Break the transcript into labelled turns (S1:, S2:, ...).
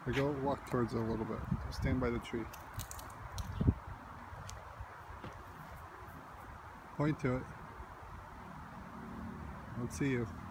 S1: I go walk towards it a little bit. Stand by the tree. Point to it. I don't see you.